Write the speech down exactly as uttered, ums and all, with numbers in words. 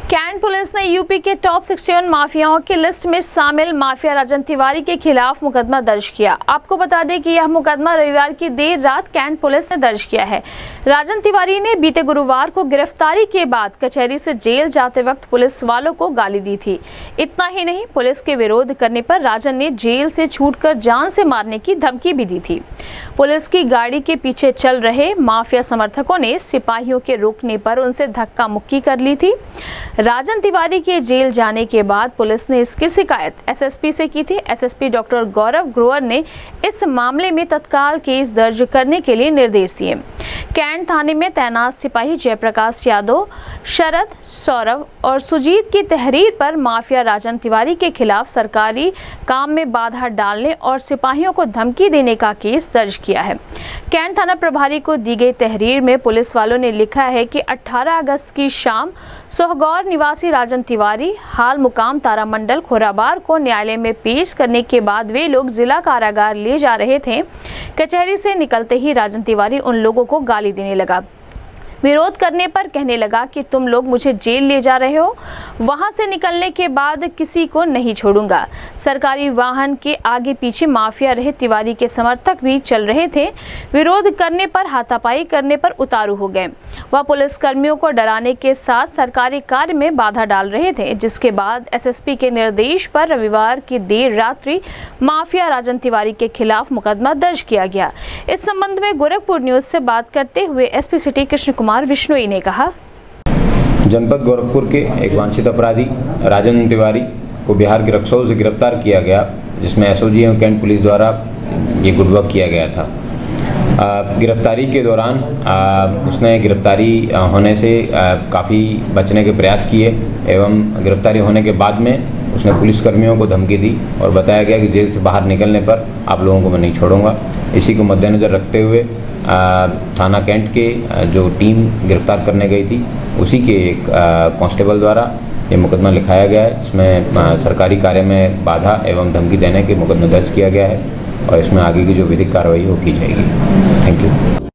Cantt police ने UP के top इकसठ माफियाओं की लिस्ट में शामिल माफिया राजन तिवारी के खिलाफ मुकदमा दर्ज किया। आपको बता दें कि यह मुकदमा रविवार की देर रात कैंट पुलिस ने दर्ज किया है। राजन तिवारी ने बीते गुरुवार को गिरफ्तारी के बाद कचहरी से जेल जाते वक्त पुलिस वालों को गाली दी थी। इतना ही नहीं, पुलिस के विरोध करने पर राजन ने जेल से छूटकर जान से मारने की धमकी भी दी थी। पुलिस की गाड़ी के पीछे चल रहे माफिया समर्थकों ने सिपाहियों के रोकने पर उनसे धक्का मुक्की कर ली थी। राजन तिवारी के जेल जाने के बाद पुलिस ने इसकी शिकायत एसएसपी से की थी। एसएसपी डॉक्टर गौरव ग्रोवर ने इस मामले में तत्काल केस दर्ज करने के लिए निर्देश दिए। कैंट थाने में तैनात सिपाही जयप्रकाश यादव, शरद, सौरभ और सुजीत की तहरीर पर माफिया राजन तिवारी के खिलाफ सरकारी काम में बाधा डालने और सिपाहियों को धमकी देने का केस दर्ज किया है। कैंट थाना प्रभारी को दी गई तहरीर में पुलिस वालों ने लिखा है कि अठारह अगस्त की शाम सोहगौर निवासी राजन तिवारी हाल मुकाम तारामंडल खोराबार को न्यायालय में पेश करने के बाद वे लोग जिला कारागार ले जा रहे थे। कचहरी से निकलते ही राजन तिवारी उन लोगों को गाली देने लगा। विरोध करने पर कहने लगा कि तुम लोग मुझे जेल ले जा रहे हो, वहां से निकलने के बाद किसी को नहीं छोड़ूंगा। सरकारी वाहन के आगे पीछे माफिया रहे तिवारी के समर्थक भी चल रहे थे। विरोध करने पर हाथापाई करने पर उतारू हो गए। वह पुलिस कर्मियों को डराने के साथ सरकारी कार्य में बाधा डाल रहे थे, जिसके बाद एसएसपी के निर्देश पर रविवार की देर रात्रि माफिया राजन तिवारी के खिलाफ मुकदमा दर्ज किया गया। इस संबंध में गोरखपुर न्यूज से बात करते हुए एसपी सिटी कृष्ण कुमार विश्नोई ने कहा, जनपद गोरखपुर के एक वांछित अपराधी राजन तिवारी को बिहार के रक्सौल से गिरफ्तार किया गया, जिसमें एसओजी एवं कैंट पुलिस द्वारा ये गुडवर्क किया गया था। गिरफ्तारी के दौरान आ, उसने गिरफ्तारी होने से काफ़ी बचने के प्रयास किए एवं गिरफ्तारी होने के बाद में उसने पुलिसकर्मियों को धमकी दी और बताया गया कि जेल से बाहर निकलने पर आप लोगों को मैं नहीं छोड़ूंगा। इसी को मद्देनज़र रखते हुए आ, थाना कैंट के जो टीम गिरफ्तार करने गई थी, उसी के एक कांस्टेबल द्वारा ये मुकदमा लिखाया गया है। इसमें आ, सरकारी कार्य में बाधा एवं धमकी देने के मुकदमा दर्ज किया गया है और इसमें आगे की जो विधिक कार्रवाई वो की जाएगी। Thank you.